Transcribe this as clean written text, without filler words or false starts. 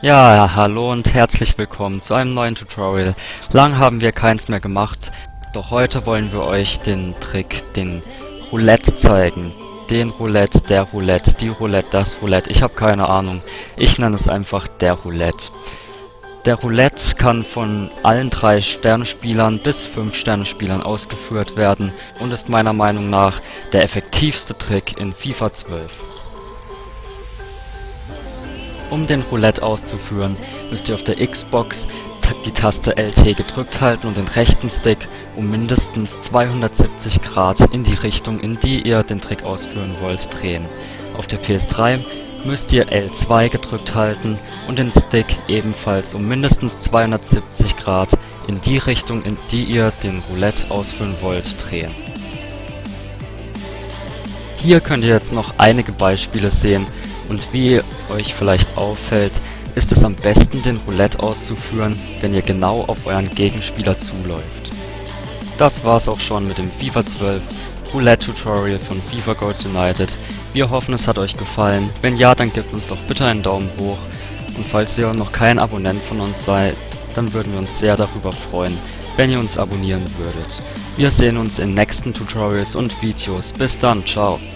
Ja, hallo und herzlich willkommen zu einem neuen Tutorial. Lang haben wir keins mehr gemacht, doch heute wollen wir euch den Trick, den Roulette zeigen. Den Roulette, der Roulette, die Roulette, das Roulette, ich habe keine Ahnung. Ich nenne es einfach der Roulette. Der Roulette kann von allen 3 Sternespielern bis 5 Sternespielern ausgeführt werden und ist meiner Meinung nach der effektivste Trick in FIFA 12. Um den Roulette auszuführen, müsst ihr auf der Xbox die Taste LT gedrückt halten und den rechten Stick um mindestens 270 Grad in die Richtung, in die ihr den Trick ausführen wollt, drehen. Auf der PS3 müsst ihr L2 gedrückt halten und den Stick ebenfalls um mindestens 270 Grad in die Richtung, in die ihr den Roulette ausführen wollt, drehen. Hier könnt ihr jetzt noch einige Beispiele sehen. Und wie euch vielleicht auffällt, ist es am besten, den Roulette auszuführen, wenn ihr genau auf euren Gegenspieler zuläuft. Das war's auch schon mit dem FIFA 12 Roulette Tutorial von FIFA Goals United. Wir hoffen, es hat euch gefallen. Wenn ja, dann gebt uns doch bitte einen Daumen hoch. Und falls ihr noch kein Abonnent von uns seid, dann würden wir uns sehr darüber freuen, wenn ihr uns abonnieren würdet. Wir sehen uns in nächsten Tutorials und Videos. Bis dann, ciao!